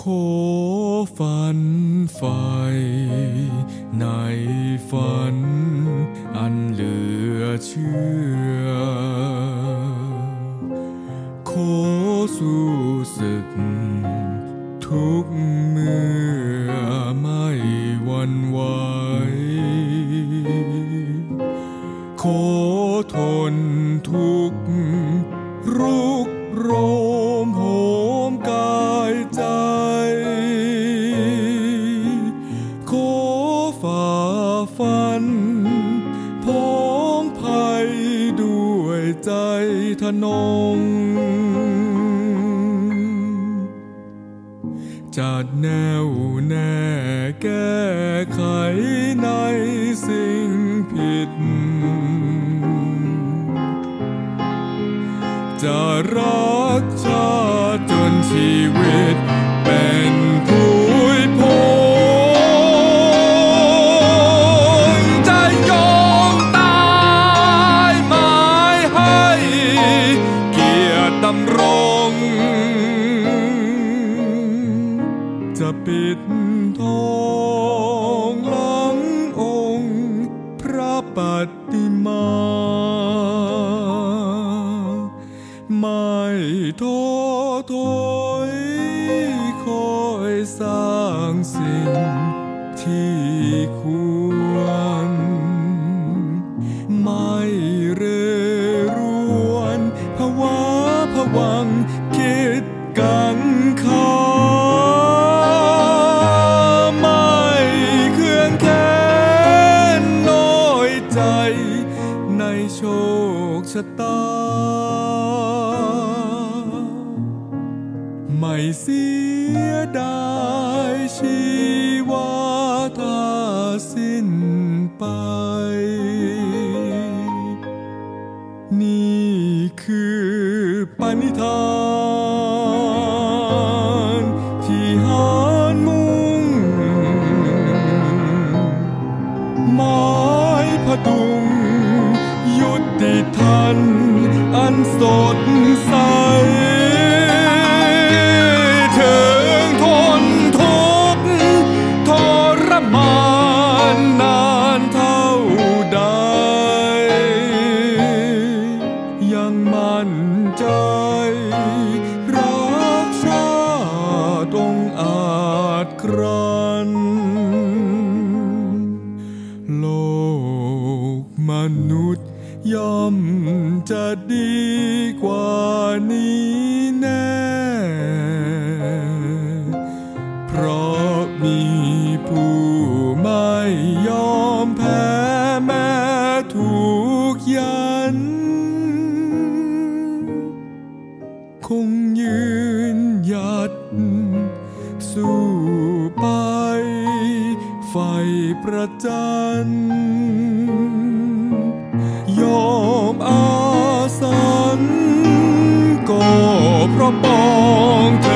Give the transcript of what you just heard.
ขอฝันไฟในฝันอันเหลือเชื่อขอสู้ศึกทุกเมื่อไม่หวั่นไหวขอทนทุกข์รุกโรมโหมกายใจขอฝ่าฟันพ้องภัยด้วยใจทะนงจะแน่วแน่แก้ไขในสิ่งผิดจะรักชาติจนชีวิตเป็นผู้พ้นจะยอมตายหมายให้เกียรติดำรงจะปิดทองหลังองค์พระปฏิมาไม่ท้อถอยคอยสร้างสิ่งที่ควรไม่เร่ร่วนภาวะผวังคิดกังขาไม่เคืองแค้นน้อยใจในโชคชะตาไม่เสียดายชีวาถ้าสิ้นไปนี่คือปณิธานที่หานมุ่งหมายผดุงยุติทันอันสดใสถึงทนทุกข์ทรมานนานเท่าใดยังมั่นใจรักชาติองอาจครันโลกมนุษย์ย่อมจะดีกว่านี้แน่เพราะมีผู้ไม่ยอมแพ้แม้ถูกยันคงยืนหยัดสู้ไปไฟประจันยอมอาสันก็เพราะปอง